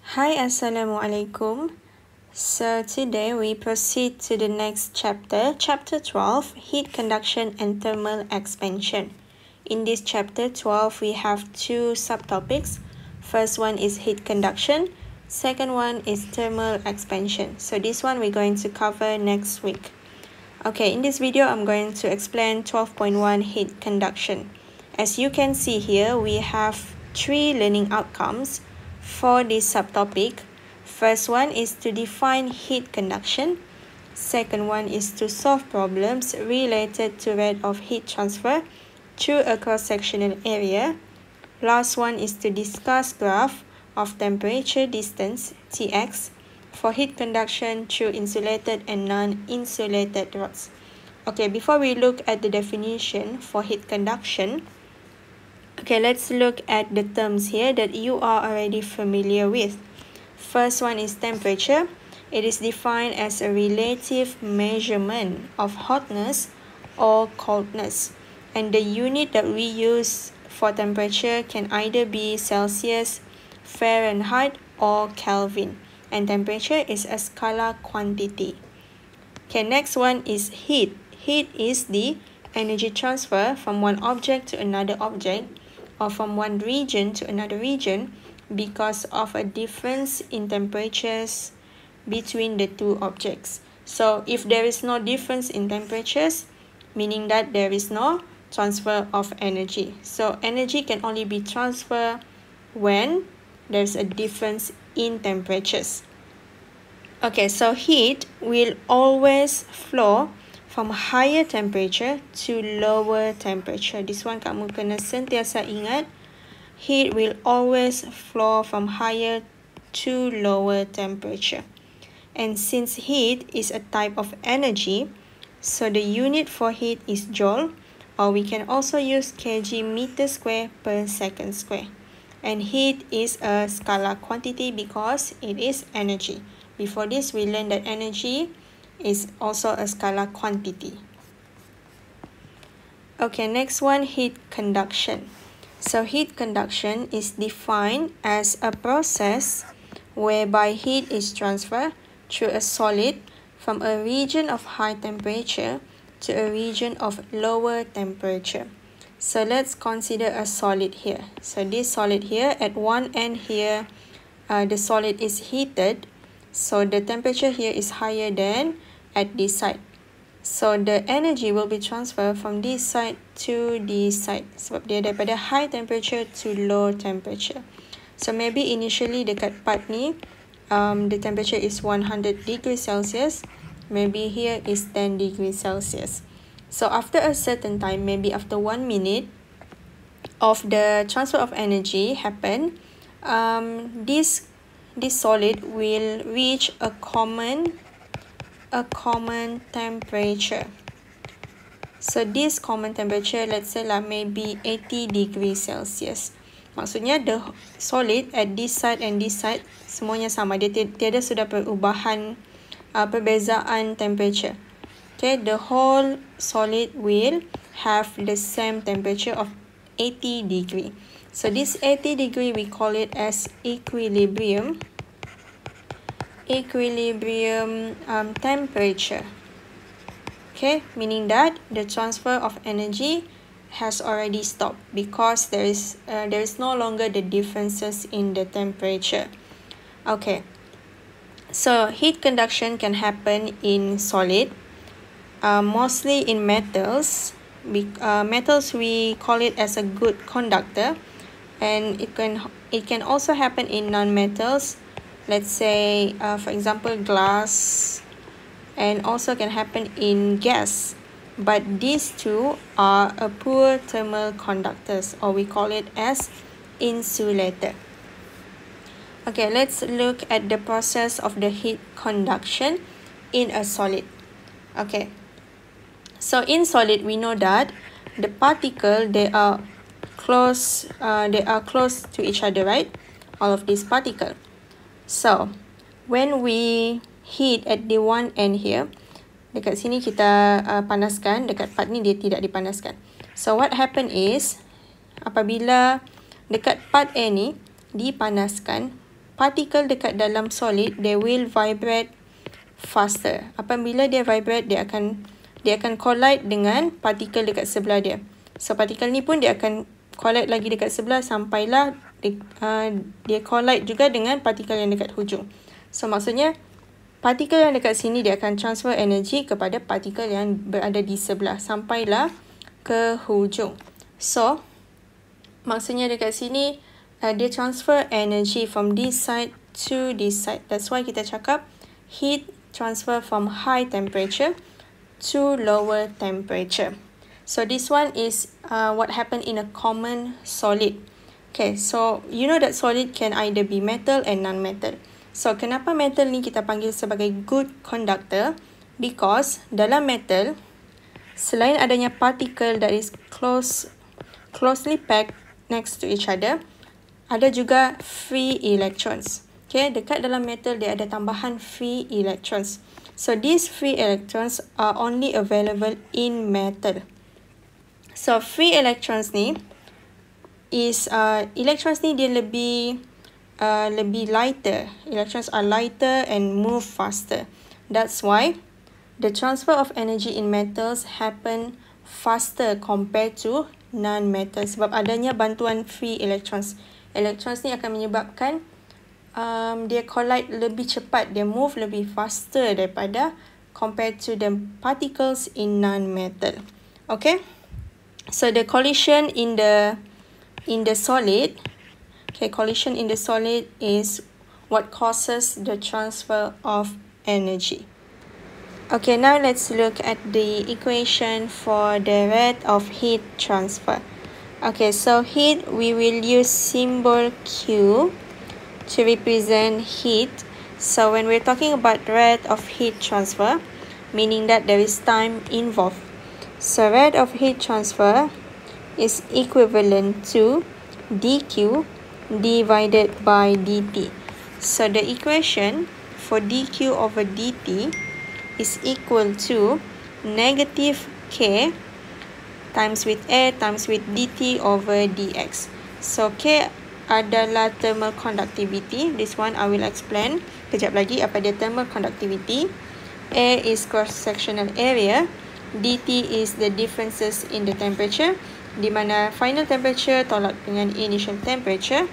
Hi, Assalamualaikum. So today we proceed to the next chapter, chapter 12, heat conduction and thermal expansion. In this chapter 12, we have two subtopics. First one is heat conduction. Second one is thermal expansion. So this one we're going to cover next week. Okay, in this video, I'm going to explain 12.1 heat conduction. As you can see here, we have three learning outcomes for this subtopic. First one is to define heat conduction. Second one is to solve problems related to rate of heat transfer through a cross-sectional area. Last one is to discuss graph of temperature distance, Tx, for heat conduction through insulated and non-insulated rods. Okay, before we look at the definition for heat conduction, okay, let's look at the terms here that you are already familiar with. First one is temperature. It is defined as a relative measurement of hotness or coldness. And the unit that we use for temperature can either be Celsius, Fahrenheit, or Kelvin. And temperature is a scalar quantity. Okay, next one is heat. Heat is the energy transfer from one object to another object or from one region to another region because of a difference in temperatures between the two objects. So if there is no difference in temperatures, meaning that there is no transfer of energy. So energy can only be transferred when there's a difference in temperatures. Okay, so heat will always flow from higher temperature to lower temperature. This one kamu kena sentiasa ingat. Heat will always flow from higher to lower temperature. And since heat is a type of energy, so the unit for heat is joule, or we can also use kg meter square per second square. And heat is a scalar quantity because it is energy. Before this, we learned that energy is also a scalar quantity. Okay, next one, heat conduction. So heat conduction is defined as a process whereby heat is transferred through a solid from a region of high temperature to a region of lower temperature. So let's consider a solid here. So this solid here, at one end here, the solid is heated. So the temperature here is higher than at this side. So the energy will be transferred from this side to this side. Sebab dia daripada high temperature to low temperature. So maybe initially dekat part ni, the temperature is 100 degrees Celsius. Maybe here is 10 degrees Celsius. So after a certain time, maybe after 1 minute of the transfer of energy happen, this solid will reach a common temperature. So this common temperature, let's say lah maybe 80 degrees Celsius. Maksudnya the solid at this side and this side semuanya sama. Dia tiada sudah perubahan perbezaan temperature. Okay, the whole solid will have the same temperature of 80 degree. So this 80 degree we call it as equilibrium temperature. Okay, meaning that the transfer of energy has already stopped because there is no longer the differences in the temperature. Okay, so heat conduction can happen in solid, mostly in metals. Metals we call it as a good conductor, and it can also happen in non-metals. Let's say, for example, glass, and also can happen in gas. But these two are a poor thermal conductors, or we call it as insulator. Okay, let's look at the process of the heat conduction in a solid. Okay, so in solid, we know that the particle, they are close to each other, right? All of these particles. So when we heat at the one end here, dekat sini kita panaskan, dekat part ni dia tidak dipanaskan. So what happen is, apabila dekat part A ni dipanaskan, particle dekat dalam solid, they will vibrate faster. Apabila dia vibrate, dia akan collide dengan particle dekat sebelah dia. So particle ni pun dia akan collide lagi dekat sebelah sampailah dia collide juga dengan particle yang dekat hujung. So maksudnya particle yang dekat sini dia akan transfer energy kepada particle yang berada di sebelah sampailah ke hujung. So maksudnya dekat sini dia transfer energy from this side to this side. That's why kita cakap heat transfer from high temperature to lower temperature. So this one is what happened in a common solid. Okay, so you know that solid can either be metal and non-metal. So kenapa metal ni kita panggil sebagai good conductor? Because dalam metal, selain adanya particle that is closely packed next to each other, ada juga free electrons. Okay, dekat dalam metal dia ada tambahan free electrons. So these free electrons are only available in metal. So free electrons ni electrons ni dia lebih lighter. Electrons are lighter and move faster. That's why the transfer of energy in metals happen faster compared to non-metals. Sebab adanya bantuan free electrons. Electrons ni akan menyebabkan dia collide lebih cepat, dia move lebih faster daripada compared to the particles in non-metal. Okay? So the collision in the solid, okay, collision in the solid is what causes the transfer of energy. Okay, now let's look at the equation for the rate of heat transfer. Okay, so heat, we will use symbol Q to represent heat. So when we're talking about rate of heat transfer, meaning that there is time involved. So rate of heat transfer is equivalent to dq divided by dt. So the equation for dq over dt is equal to negative k times with A times with dt over dx. So k adalah thermal conductivity. This one I will explain kejap lagi apa dia thermal conductivity. A is cross-sectional area. dt is the differences in the temperature, di mana final temperature tolak dengan initial temperature.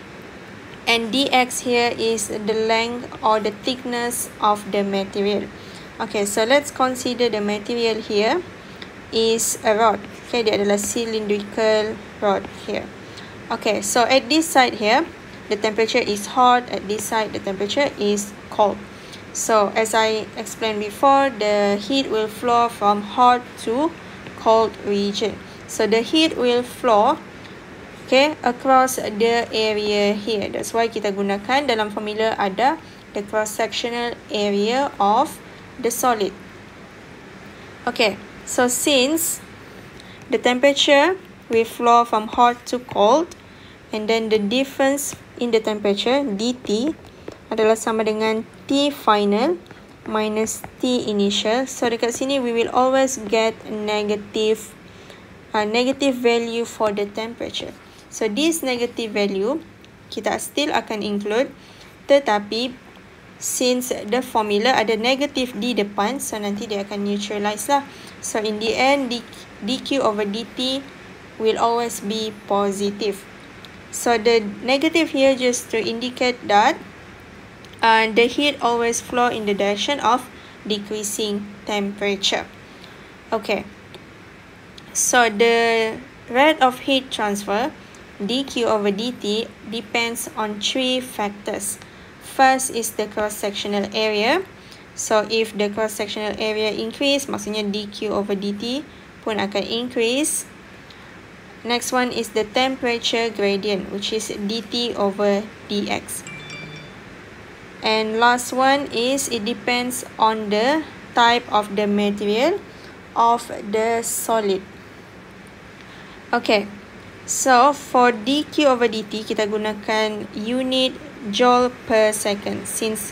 And dx here is the length or the thickness of the material. Okay, so let's consider the material here is a rod. Okay, dia adalah cylindrical rod here. Okay, so at this side here, the temperature is hot. At this side, the temperature is cold. So as I explained before, the heat will flow from hot to cold region. So the heat will flow, okay, across the area here. That's why kita gunakan dalam formula ada the cross-sectional area of the solid. Okay, so since the temperature will flow from hot to cold, and then the difference in the temperature dt adalah sama dengan T final minus T initial. So dekat sini we will always get negative value for the temperature. So this negative value kita still akan include, tetapi since the formula ada negative di depan, so nanti dia akan neutralize lah. So in the end dq over dt will always be positive. So the negative here just to indicate that the heat always flow in the direction of decreasing temperature. Okay, so the rate of heat transfer dq over dt depends on three factors. First is the cross-sectional area. So if the cross-sectional area increase, maksudnya dq over dt pun akan increase. Next one is the temperature gradient, which is dt over dx. And last one is it depends on the type of the material of the solid. Okay, so for dq over dt kita gunakan unit joule per second. Since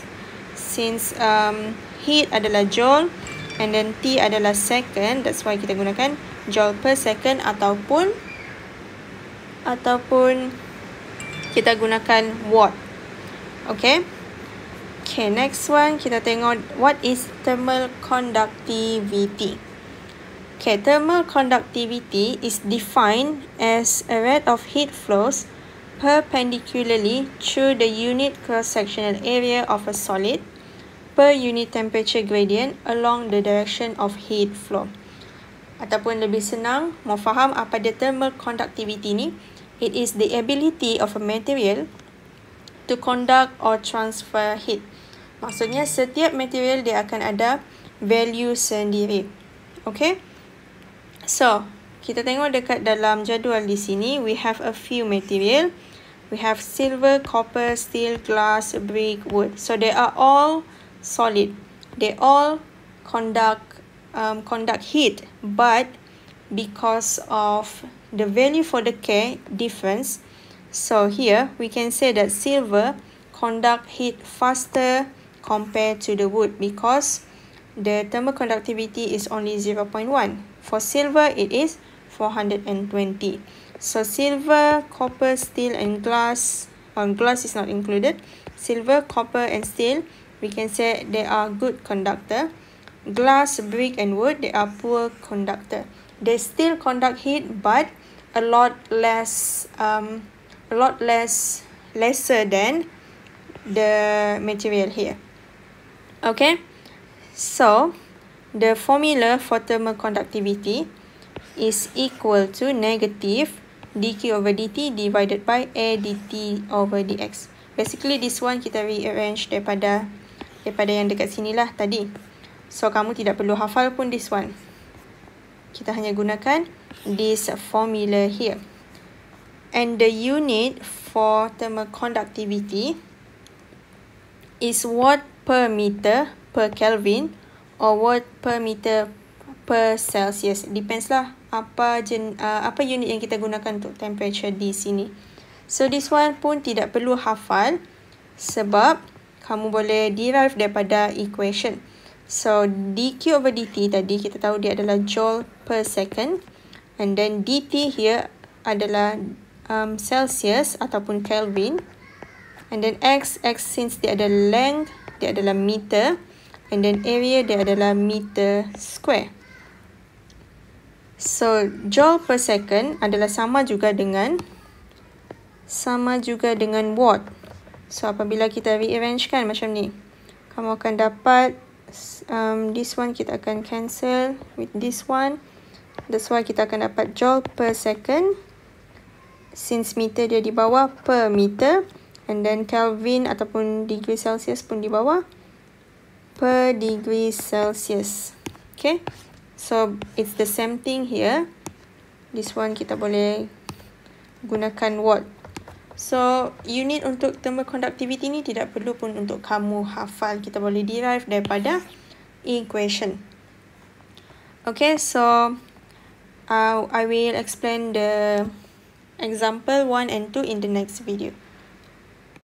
heat adalah joule and then T adalah second, that's why kita gunakan joule per second ataupun kita gunakan watt. Okay. Okay, next one kita tengok what is thermal conductivity. Okay, thermal conductivity is defined as a rate of heat flows perpendicularly through the unit cross-sectional area of a solid per unit temperature gradient along the direction of heat flow. Ataupun lebih senang, mau faham apa dia thermal conductivity ni? It is the ability of a material to conduct or transfer heat. Maksudnya setiap material dia akan ada value sendiri. Okay? So, kita tengok dekat dalam jadual di sini, we have a few material. We have silver, copper, steel, glass, brick, wood. So, they are all solid. They all conduct heat, but because of the value for the K difference, so here we can say that silver conduct heat faster compared to the wood because the thermal conductivity is only 0.1. For silver, it is 420. So silver, copper, steel, and glass, glass is not included. Silver, copper, and steel, we can say they are good conductor. Glass, brick, and wood, they are poor conductor. They still conduct heat, but a lot lesser than the material here. Okay, so the formula for thermal conductivity is equal to negative dq over dt divided by a dt over dx. Basically, this one kita rearrange daripada yang dekat sini lah tadi. So, kamu tidak perlu hafal pun this one. Kita hanya gunakan this formula here. And the unit for thermal conductivity is watt per meter per Kelvin or watt per meter per Celsius. Depends lah apa unit yang kita gunakan untuk temperature di sini. So this one pun tidak perlu hafal sebab kamu boleh derive daripada equation. So dq over dt tadi kita tahu dia adalah joule per second, and then dt here adalah Celsius ataupun Kelvin, and then x since dia ada length, dia adalah meter, and then area dia adalah meter square. So joule per second adalah sama juga dengan watt. So apabila kita rearrangekan macam ni, kamu akan dapat this one kita akan cancel with this one. That's why kita akan dapat joule per second, since meter dia di bawah, per meter, and then Kelvin ataupun degree Celsius pun di bawah, per degree Celsius. Okay, so it's the same thing here. This one kita boleh gunakan watt. So unit untuk thermal conductivity ni tidak perlu pun untuk kamu hafal. Kita boleh derive daripada equation. Okay, so I will explain the example 1 and 2 in the next video.